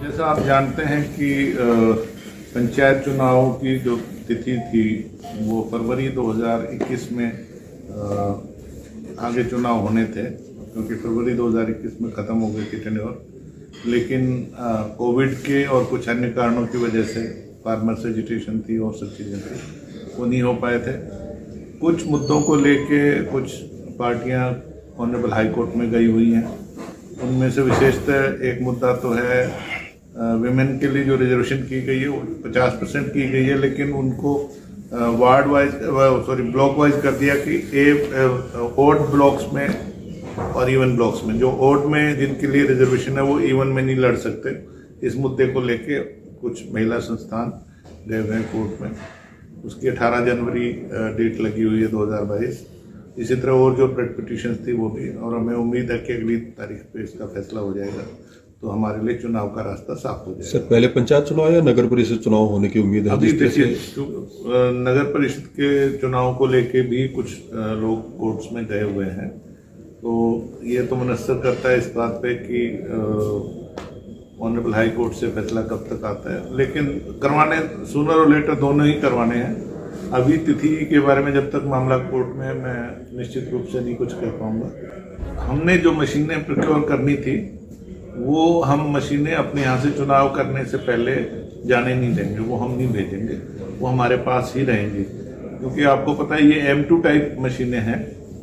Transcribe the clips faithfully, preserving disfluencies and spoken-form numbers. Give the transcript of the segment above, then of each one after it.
जैसा आप जानते हैं कि पंचायत चुनाव की जो तिथि थी वो फरवरी दो हज़ार इक्कीस में आगे चुनाव होने थे, क्योंकि फरवरी दो हज़ार इक्कीस में ख़त्म हो गई थी टेन्योर। लेकिन कोविड के और कुछ अन्य कारणों की वजह से फार्मर्स एजिटेशन थी और सब चीज़ें थी, वो नहीं हो पाए थे। कुछ मुद्दों को लेके कुछ पार्टियां ऑनरेबल हाई कोर्ट में गई हुई हैं। उनमें से विशेषतः एक मुद्दा तो है विमेन के लिए जो रिजर्वेशन की गई है वो पचास परसेंट की गई है, लेकिन उनको ward wise sorry block wise कर दिया कि ए ओड ब्लॉक्स में और इवन ब्लॉक्स में, जो ओड में जिनके लिए रिजर्वेशन है वो इवन में नहीं लड़ सकते। इस मुद्दे को लेके कुछ महिला संस्थान गए हुए हैं कोर्ट में। उसकी अठारह जनवरी डेट लगी हुई है दो हज़ार बाईस। इसी तरह और जो ब्रेड पिटिशन थी वो भी, और हमें उम्मीद है कि अगली तारीख पे इसका फैसला हो जाएगा तो हमारे लिए चुनाव का रास्ता साफ हो जाएगा। सर, पहले पंचायत चुनाव या नगर परिषद चुनाव होने की उम्मीद है? अभी देखिए, नगर परिषद के चुनाव को लेके भी कुछ लोग कोर्ट्स में गए हुए हैं, तो ये तो मुनस्सर करता है इस बात पे कि ऑनरेबल हाई कोर्ट से फैसला कब तक आता है। लेकिन करवाने सूनर और लेटर दोनों ही करवाने हैं। अभी तिथि के बारे में जब तक मामला कोर्ट में, मैं निश्चित रूप से नहीं कुछ कह पाऊंगा। हमने जो मशीनें प्रोक्योर करनी थी वो हम मशीनें अपने यहाँ से चुनाव करने से पहले जाने नहीं देंगे, वो हम नहीं भेजेंगे, वो हमारे पास ही रहेंगी। क्योंकि आपको पता है ये एम टू टाइप मशीनें हैं,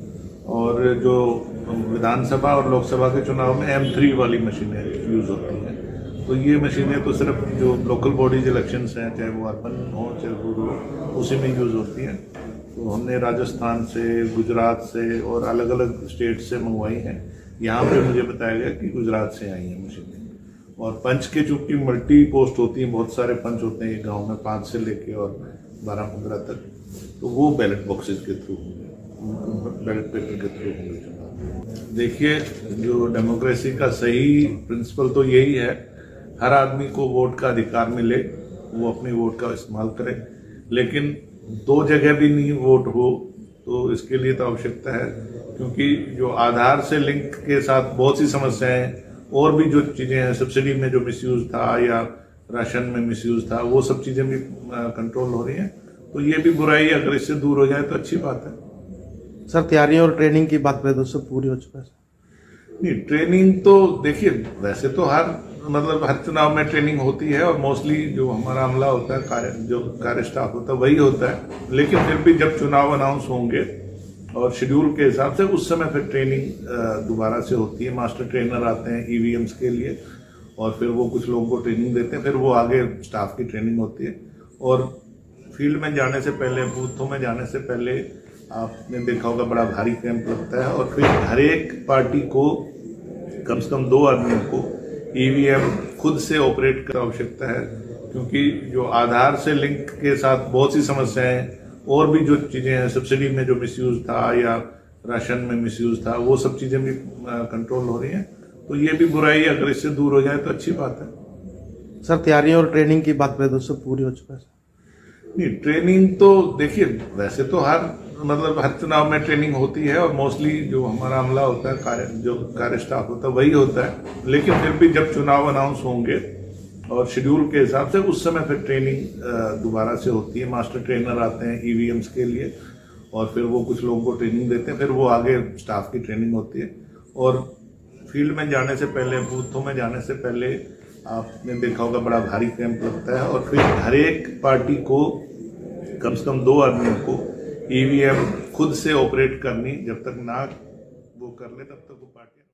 और जो विधानसभा और लोकसभा के चुनाव में एम थ्री वाली मशीनें यूज होती हैं। तो ये मशीनें तो सिर्फ जो लोकल बॉडीज इलेक्शंस हैं, चाहे वो अर्बन हो चाहे रूरल हो, उसी में यूज होती हैं। तो हमने राजस्थान से, गुजरात से और अलग अलग स्टेट से मंगवाई हैं। यहाँ पे मुझे बताया गया कि गुजरात से आई हैं मशीनें। और पंच के चूंकि मल्टी पोस्ट होती हैं, बहुत सारे पंच होते हैं गांव में, पाँच से लेके और बारह पंद्रह तक, तो वो बैलेट बॉक्सेस के थ्रू होंगे, बैलेट पेपर के थ्रू होंगे। देखिए, जो डेमोक्रेसी का सही प्रिंसिपल तो यही है, हर आदमी को वोट का अधिकार मिले, वो अपने वोट का इस्तेमाल करे। लेकिन दो जगह भी नहीं वोट हो तो इसके लिए तो आवश्यकता है, क्योंकि जो आधार से लिंक के साथ बहुत सी समस्याएं और भी जो चीजें हैं, सब्सिडी में जो मिसयूज था या राशन में मिसयूज था, वो सब चीजें भी कंट्रोल हो रही हैं। तो ये भी बुराई अगर इससे दूर हो जाए तो अच्छी बात है। सर, तैयारियों और ट्रेनिंग की बात करें तो सब पूरी हो चुका है? नहीं, ट्रेनिंग तो देखिए, वैसे तो हर मतलब हर चुनाव में ट्रेनिंग होती है, और मोस्टली जो हमारा अमला होता है, कार्य जो कार्य स्टाफ होता है वही होता है। लेकिन फिर भी जब चुनाव अनाउंस होंगे और शेड्यूल के हिसाब से, उस समय फिर ट्रेनिंग दोबारा से होती है। मास्टर ट्रेनर आते हैं ईवीएम्स के लिए, और फिर वो कुछ लोगों को ट्रेनिंग देते हैं, फिर वो आगे स्टाफ की ट्रेनिंग होती है। और फील्ड में जाने से पहले, बूथों में जाने से पहले आपने देखा होगा बड़ा भारी कैंप लगता है, और फिर हर एक पार्टी को कम से कम दो आदमियों को ईवीएम खुद से ऑपरेट करने की आवश्यकता है। क्योंकि जो आधार से लिंक के साथ बहुत सी समस्याएं और भी जो चीजें हैं, सब्सिडी में जो मिसयूज था या राशन में मिसयूज था, वो सब चीजें भी कंट्रोल हो रही हैं। तो ये भी बुराई अगर इससे दूर हो जाए तो अच्छी बात है। सर, तैयारियों और ट्रेनिंग की बात करें तो सब पूरी हो चुका है? नहीं, ट्रेनिंग तो देखिए, वैसे तो हर मतलब हर चुनाव में ट्रेनिंग होती है, और मोस्टली जो हमारा अमला होता है, कार्य जो कार्य स्टाफ होता है वही होता है। लेकिन फिर भी जब चुनाव अनाउंस होंगे और शेड्यूल के हिसाब से, उस समय फिर ट्रेनिंग दोबारा से होती है। मास्टर ट्रेनर आते हैं ईवीएम्स के लिए, और फिर वो कुछ लोगों को ट्रेनिंग देते हैं, फिर वो आगे स्टाफ की ट्रेनिंग होती है। और फील्ड में जाने से पहले, बूथों में जाने से पहले आपने देखा होगा बड़ा भारी कैंप लगता है, और फिर हर एक पार्टी को कम से कम दो आदमियों को ईवीएम खुद से ऑपरेट करनी, जब तक ना वो कर ले तब तक वो पार्टी